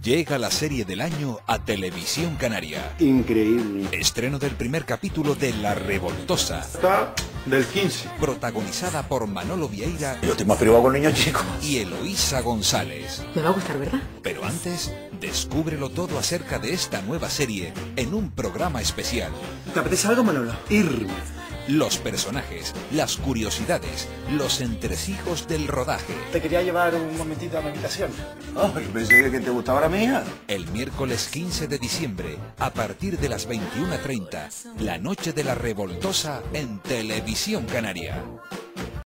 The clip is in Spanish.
Llega la serie del año a Televisión Canaria. Increíble. Estreno del primer capítulo de La Revoltosa. Está del 15. Protagonizada por Manolo Vieira. Yo estoy más privado con niños chicos. Y Eloísa González. Me va a gustar, ¿verdad? Pero antes, descúbrelo todo acerca de esta nueva serie en un programa especial. ¿Te apetece algo, Manolo? Irme. Los personajes, las curiosidades, los entresijos del rodaje. Te quería llevar un momentito a mi habitación. Oh, yo pensé que te gustaba la mía. El miércoles 15 de diciembre, a partir de las 21:30, la noche de La Revoltosa en Televisión Canaria.